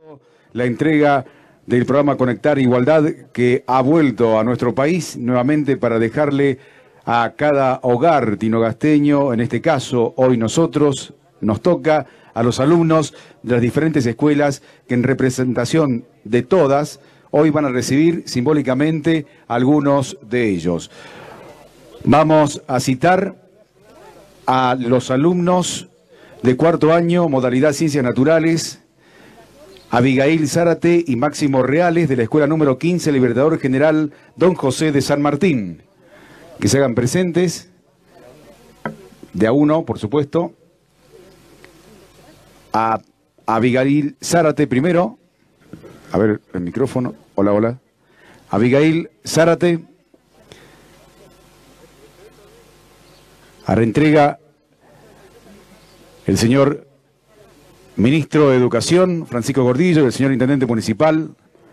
La entrega del programa Conectar Igualdad, que ha vuelto a nuestro país nuevamente para dejarle a cada hogar tinogasteño, en este caso hoy nosotros, nos toca a los alumnos de las diferentes escuelas que en representación de todas hoy van a recibir simbólicamente algunos de ellos. Vamos a citar a los alumnos de cuarto año, modalidad Ciencias Naturales, Abigail Zárate y Máximo Reales de la escuela número 15, Libertador General Don José de San Martín. Que se hagan presentes, de a uno, por supuesto. A Abigail Zárate primero. A ver, el micrófono. Hola, hola. Abigail Zárate. A reentrega el señor Ministro de Educación, Francisco Gordillo, y el señor Intendente Municipal,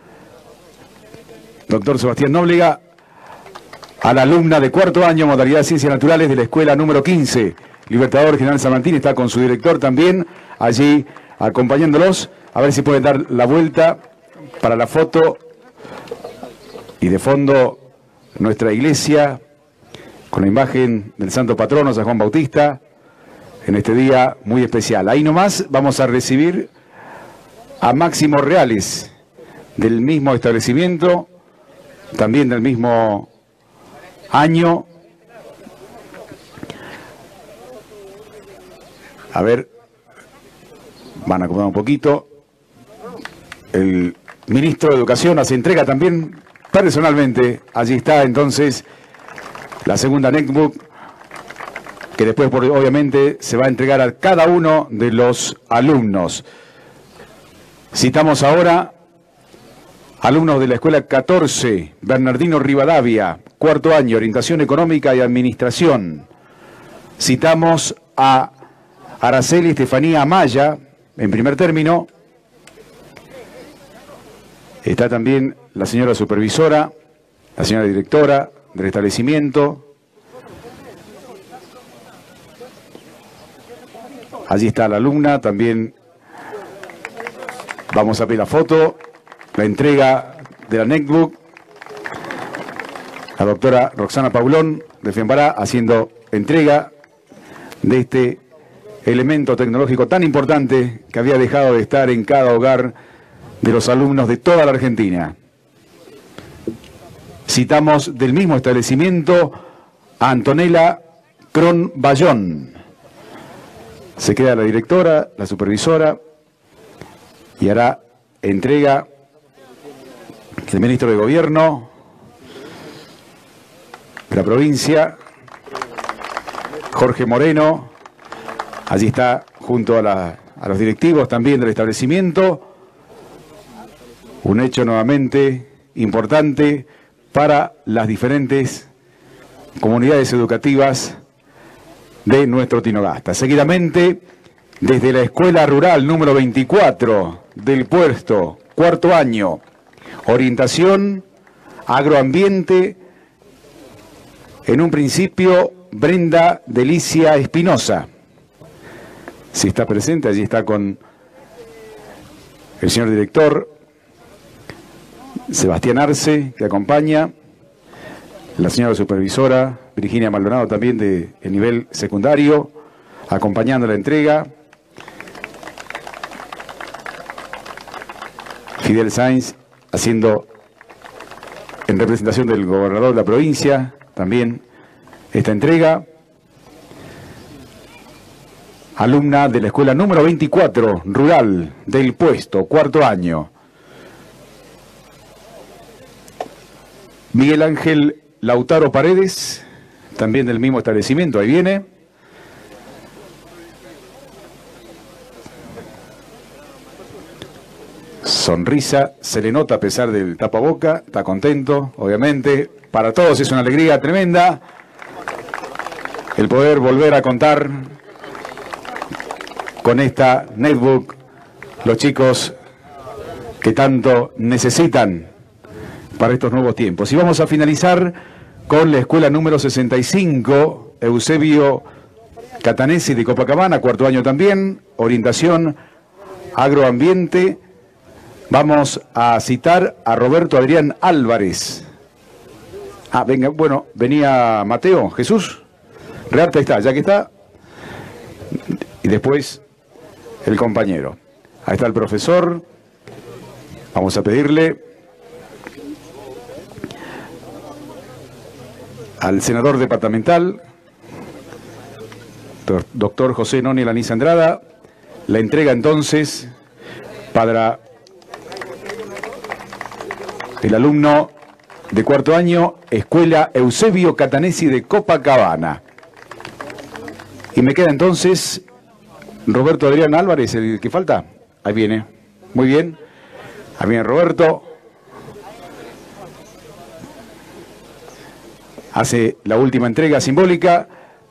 doctor Sebastián Nóblega, a la alumna de cuarto año, modalidad Ciencias Naturales de la escuela número 15, Libertador General San Martín, está con su director también, allí acompañándolos, a ver si pueden dar la vuelta para la foto, y de fondo nuestra iglesia, con la imagen del Santo Patrono, San Juan Bautista, en este día muy especial. Ahí nomás vamos a recibir a Máximo Reales, del mismo establecimiento, también del mismo año. A ver, van a acomodar un poquito. El ministro de Educación hace entrega también personalmente. Allí está entonces la segunda netbook, que después obviamente se va a entregar a cada uno de los alumnos. Citamos ahora alumnos de la escuela 14, Bernardino Rivadavia, cuarto año, orientación económica y administración. Citamos a Araceli Estefanía Amaya, en primer término. Está también la señora supervisora, la señora directora del establecimiento. Allí está la alumna, también vamos a ver la foto, la entrega de la netbook. La doctora Roxana Paulón de FEMBARA haciendo entrega de este elemento tecnológico tan importante que había dejado de estar en cada hogar de los alumnos de toda la Argentina. Citamos del mismo establecimiento a Antonella Cron Bayón. Se queda la directora, la supervisora, y hará entrega el ministro de Gobierno de la provincia, Jorge Moreno. Allí está junto a los directivos también del establecimiento. Un hecho nuevamente importante para las diferentes comunidades educativas de nuestro Tinogasta. Seguidamente, desde la escuela rural número 24 del puesto, cuarto año, orientación, agroambiente, en un principio, Brenda Delicia Espinosa. Si está presente, allí está con el señor director, Sebastián Arce, que acompaña, la señora supervisora, Virginia Maldonado, también de el nivel secundario, acompañando la entrega. Fidel Sainz haciendo en representación del gobernador de la provincia también esta entrega. Alumna de la escuela número 24, rural del puesto, cuarto año. Miguel Ángel Lautaro Paredes, también del mismo establecimiento, ahí viene. Sonrisa, se le nota a pesar del tapaboca, está contento, obviamente. Para todos es una alegría tremenda el poder volver a contar con esta netbook, los chicos que tanto necesitan para estos nuevos tiempos. Y vamos a finalizar con la escuela número 65, Eusebio de Copacabana, cuarto año también, orientación agroambiente, Vamos a citar a Roberto Adrián Álvarez. Ah, venga, bueno, venía Mateo, Jesús. Rearte está, ya que está. Y después el compañero. Ahí está el profesor. Vamos a pedirle al senador departamental, doctor José Noni Lanís Andrada, la entrega entonces para el alumno de cuarto año, Escuela Eusebio Catanesi de Copacabana. Y me queda entonces Roberto Adrián Álvarez, el que falta. Ahí viene. Muy bien. Ahí viene Roberto. Hace la última entrega simbólica.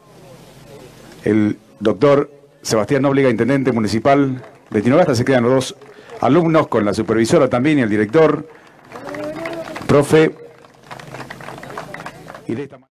El doctor Sebastián Nóbrega, intendente municipal de Tinogasta. Se quedan los dos alumnos con la supervisora también y el director. Profe. Y de esta manera...